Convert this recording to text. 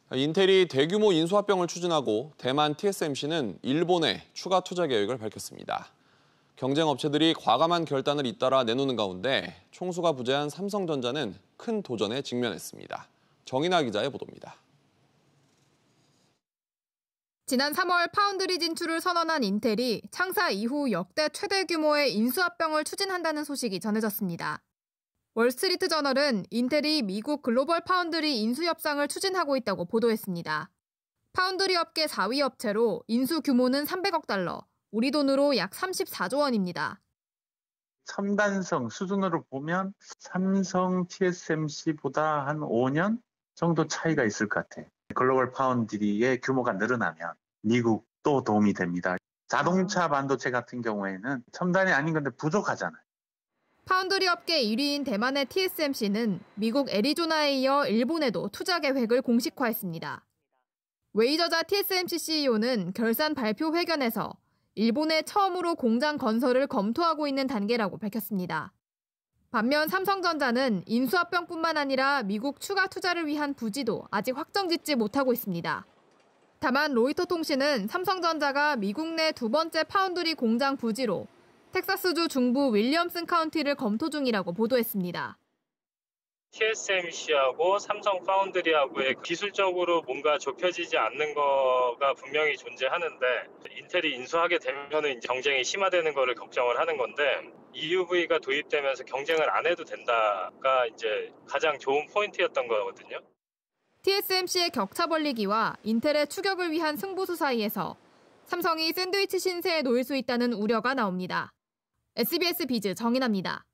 인텔이 대규모 인수합병을 추진하고 대만 TSMC는 일본에 추가 투자 계획을 밝혔습니다. 경쟁 업체들이 과감한 결단을 잇따라 내놓는 가운데 총수가 부재한 삼성전자는 큰 도전에 직면했습니다. 정인아 기자의 보도입니다. 지난 3월 파운드리 진출을 선언한 인텔이 창사 이후 역대 최대 규모의 인수합병을 추진한다는 소식이 전해졌습니다. 월스트리트 저널은 인텔이 미국 글로벌 파운드리 인수 협상을 추진하고 있다고 보도했습니다. 파운드리 업계 4위 업체로 인수 규모는 300억 달러, 우리 돈으로 약 34조 원입니다. 첨단성 수준으로 보면 삼성 TSMC보다 한 5년 정도 차이가 있을 것 같아요. 글로벌 파운드리의 규모가 늘어나면 미국도 도움이 됩니다. 자동차 반도체 같은 경우에는 첨단이 아닌 건데 부족하잖아요. 파운드리 업계 1위인 대만의 TSMC는 미국 애리조나에 이어 일본에도 투자 계획을 공식화했습니다. 웨이저자 TSMC CEO는 결산 발표 회견에서 일본에 처음으로 공장 건설을 검토하고 있는 단계라고 밝혔습니다. 반면 삼성전자는 인수합병뿐만 아니라 미국 추가 투자를 위한 부지도 아직 확정짓지 못하고 있습니다. 다만 로이터 통신은 삼성전자가 미국 내 두 번째 파운드리 공장 부지로 텍사스주 중부 윌리엄슨 카운티를 검토 중이라고 보도했습니다. TSMC하고 삼성 파운드리하고의 기술적으로 뭔가 좁혀지지 않는 거가 분명히 존재하는데 인텔이 인수하게 되면은 경쟁이 심화되는 거를 걱정을 하는 건데 EUV가 도입되면서 경쟁을 안 해도 된다가 이제 가장 좋은 포인트였던 거거든요. TSMC의 격차 벌리기와 인텔의 추격을 위한 승부수 사이에서 삼성이 샌드위치 신세에 놓일 수 있다는 우려가 나옵니다. SBS 비즈 정인아입니다.